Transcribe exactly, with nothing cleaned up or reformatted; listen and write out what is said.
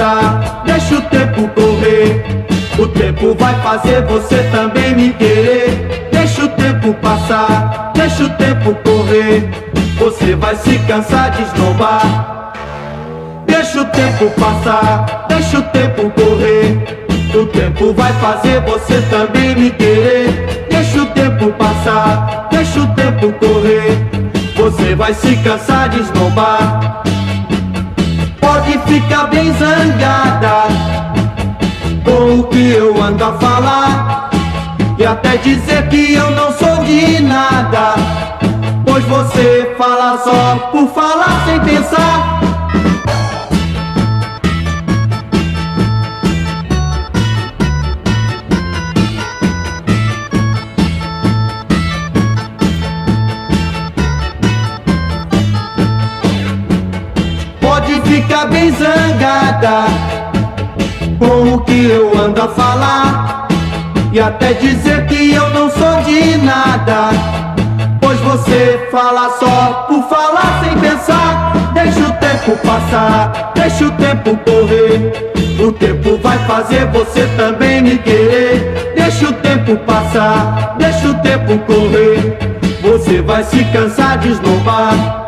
passar, deixa o tempo correr. O tempo vai fazer você também me querer. Deixa o tempo passar, deixa o tempo correr. Você vai se cansar de esnobar. Deixa o tempo passar, deixa o tempo correr. O tempo vai fazer você também me querer. Deixa o tempo passar, deixa o tempo correr. Você vai se cansar de esnobar. Pode ficar bem zangada com o que eu ando a falar, e até dizer que eu não sou de nada, pois você fala só por falar sem pensar. Pode ficar bem zangada com o que eu ando a falar, e até dizer que eu não sou de nada, pois você fala só por falar sem pensar. Deixa o tempo passar, deixa o tempo correr. O tempo vai fazer você também me querer. Deixa o tempo passar, deixa o tempo correr. Você vai se cansar de esnobar.